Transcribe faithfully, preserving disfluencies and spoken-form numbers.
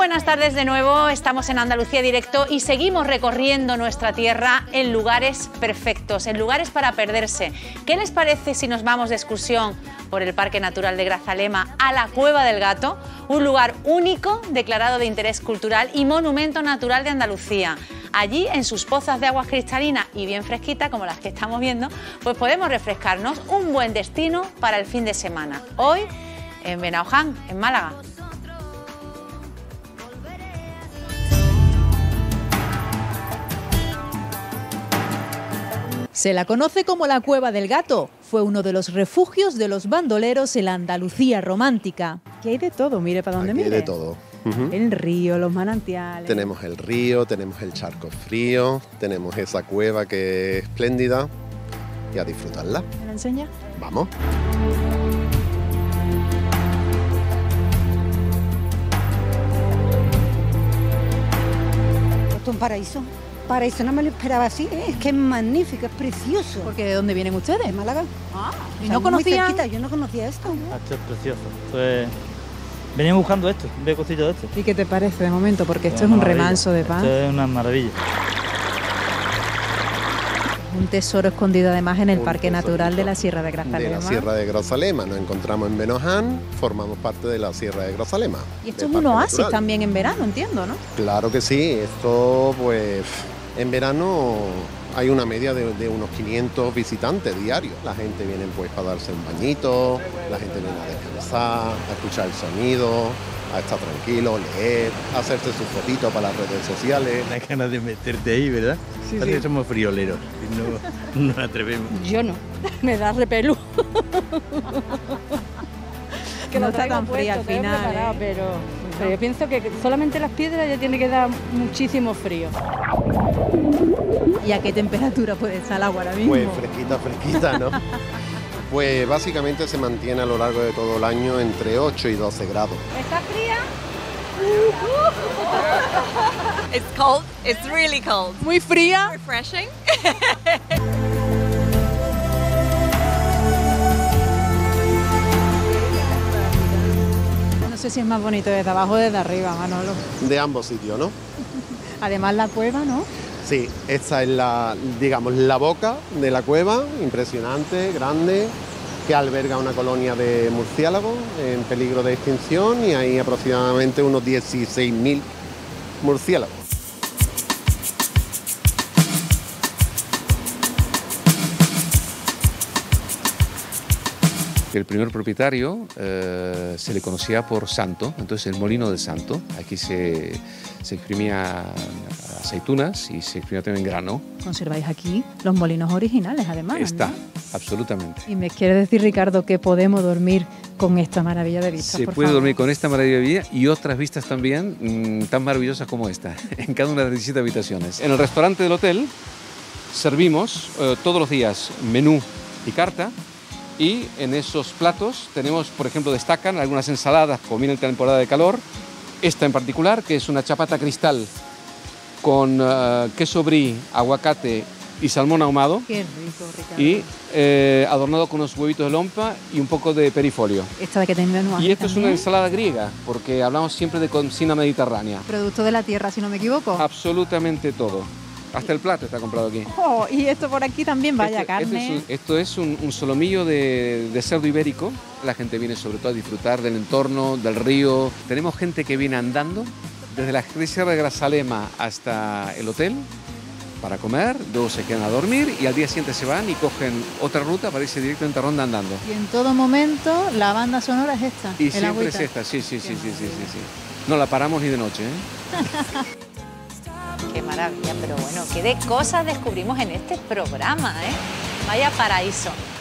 buenas tardes de nuevo, estamos en Andalucía Directo y seguimos recorriendo nuestra tierra en lugares perfectos, en lugares para perderse. ¿Qué les parece si nos vamos de excursión por el Parque Natural de Grazalema a la Cueva del Gato? Un lugar único, declarado de interés cultural y monumento natural de Andalucía. Allí, en sus pozas de agua cristalina y bien fresquita, como las que estamos viendo, pues podemos refrescarnos, un buen destino para el fin de semana. Hoy, en Benaoján, en Málaga. Se la conoce como la Cueva del Gato. Fue uno de los refugios de los bandoleros en la Andalucía romántica. Aquí hay de todo, mire para dónde mire. Hay de todo. Uh-huh. El río, los manantiales. Tenemos el río, tenemos el charco frío, tenemos esa cueva que es espléndida y a disfrutarla. ¿Me la enseña? Vamos. Esto es un paraíso. Paraíso, no me lo esperaba así, ¿eh? Es que es magnífico, es precioso. ¿Porque de dónde vienen ustedes? De Málaga. Ah, ¿y o sea, no conocían? Muy cerquita, yo no conocía esto. Esto es precioso. Esto es... Veníamos buscando esto, un becocito de esto. ¿Y qué te parece de momento? Porque esto es es un maravilla. remanso de paz. Esto es una maravilla. Un tesoro escondido además en el Un Parque tesorito Natural de la Sierra de Grazalema. De la Sierra de Grazalema. Nos encontramos en Benoján, formamos parte de la Sierra de Grazalema. Y esto es del un Parque oasis Natural. también en verano, entiendo, ¿no? Claro que sí, esto pues en verano hay una media de, de unos quinientos visitantes diarios. La gente viene pues para darse un bañito, la gente viene a descansar, a escuchar el sonido, a estar tranquilo, leer, a hacerse sus fotitos para las redes sociales. Da ganas de meterte ahí, ¿verdad? Sí, Parece sí. que somos frioleros y no, no nos atrevemos. Yo no, me da repelú. Que no está tan fría al final, ¿eh? pero, pero yo pienso que solamente las piedras ya tiene que dar muchísimo frío. ¿Y a qué temperatura puede estar el agua ahora mismo? Pues fresquita, fresquita, ¿no? Pues básicamente se mantiene a lo largo de todo el año entre ocho y doce grados. ¿Está fría? It's cold. It's really cold. Muy fría. Refreshing. No sé si es más bonito desde abajo o desde arriba, Manolo. De ambos sitios, ¿no? Además la cueva, ¿no? Sí, esta es la, digamos, la boca de la cueva, impresionante, grande, que alberga una colonia de murciélagos en peligro de extinción y hay aproximadamente unos dieciséis mil murciélagos. El primer propietario eh, se le conocía por Santo, entonces el molino de Santo. Aquí se, se exprimía aceitunas y se exprimía también grano. Conserváis aquí los molinos originales, además, Está, ¿no? absolutamente. Y me quiere decir, Ricardo, que podemos dormir con esta maravilla de vistas, Se por puede favor. dormir con esta maravilla de vida y otras vistas también mmm, tan maravillosas como esta, en cada una de las diecisiete habitaciones. En el restaurante del hotel servimos eh, todos los días menú y carta. Y en esos platos tenemos, por ejemplo, destacan algunas ensaladas, como viene en temporada de calor, esta en particular, que es una chapata cristal con uh, queso brie, aguacate y salmón ahumado. Qué rico, Ricardo. Y eh, adornado con unos huevitos de lompa y un poco de perifolio. Esta de que tenemos aquí Y esto es una también, ensalada griega, porque hablamos siempre de cocina mediterránea. producto de la tierra, si no me equivoco. Absolutamente todo. Hasta el plato está comprado aquí. Oh, y esto por aquí también, vaya Esto- carne. Esto es, un, esto es un, un solomillo de, de cerdo ibérico. La gente viene sobre todo a disfrutar del entorno, del río. Tenemos gente que viene andando desde la Sierra de Grazalema hasta el hotel para comer, luego se quedan a dormir y al día siguiente se van y cogen otra ruta para irse directamente a Ronda andando. Y en todo momento la banda sonora es esta. Y el siempre agüita. es esta, sí, sí, sí, sí, sí, sí, sí. No la paramos ni de noche, ¿eh? Qué maravilla, pero bueno, qué de cosas descubrimos en este programa, ¿eh? Vaya paraíso.